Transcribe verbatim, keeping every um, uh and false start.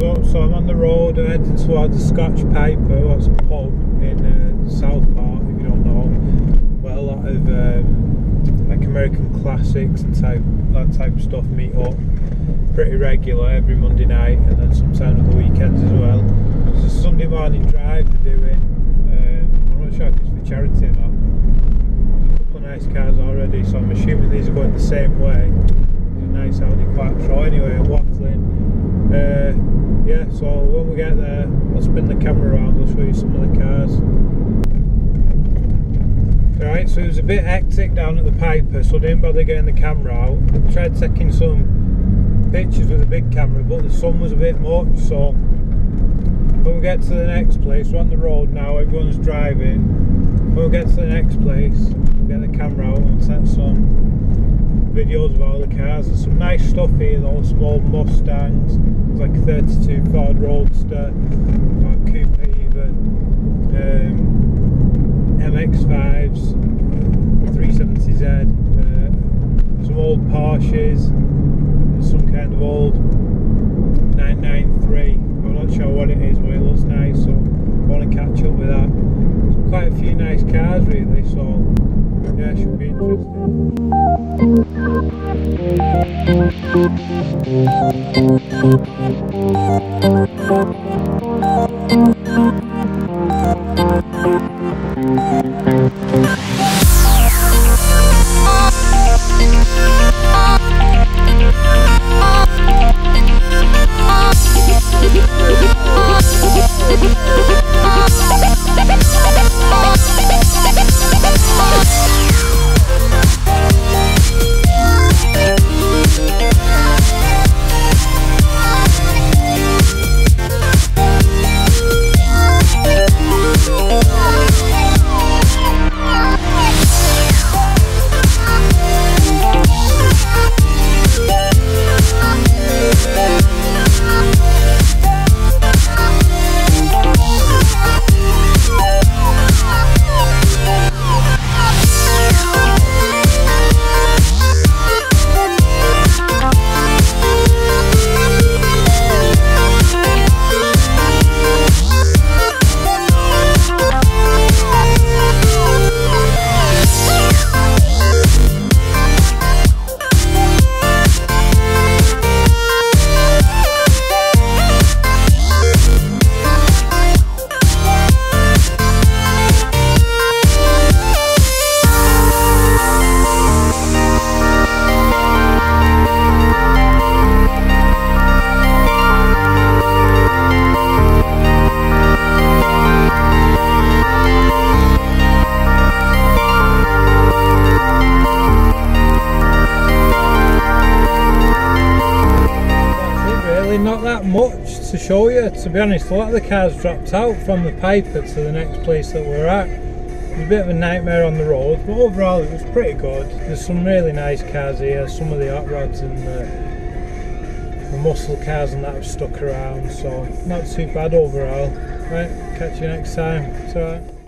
So, so I'm on the road heading towards the Scotch Piper, what's a pub in uh, Southport, if you don't know, where a lot of um, like American classics and type that type of stuff meet up pretty regular every Monday night, and then sometimes on the weekends as well. It's a Sunday morning drive they're doing. Um, I'm not sure if it's for charity or not. There's a couple of nice cars already, so I'm assuming these are going the same way. There's a nice Audi Quattro anyway, waffling. Uh, yeah, so when we get there, I'll spin the camera around, I'll show you some of the cars. Right, so it was a bit hectic down at the Piper, so I didn't bother getting the camera out. I tried taking some pictures with a big camera, but the sun was a bit much, so when we get to the next place, we're on the road now, everyone's driving. When we get to the next place, we'll get the camera out and take some videos of all the cars. There's some nice stuff here though, some old Mustangs, there's like a thirty-two Ford Roadster, or Cooper even, um, M X fives, three seventy Z, uh, some old Porsches, some kind of old nine ninety-three, I'm not sure what it is, but it looks nice, so I want to catch up with that. There's quite a few nice cars really, so yeah, it should be interesting. Not that much to show you, to be honest. A lot of the cars dropped out from the Piper to the next place that we're at. It was a bit of a nightmare on the road, but overall it was pretty good. There's some really nice cars here, some of the hot rods and the, the muscle cars and that have stuck around, so not too bad overall. Right, catch you next time. It's alright.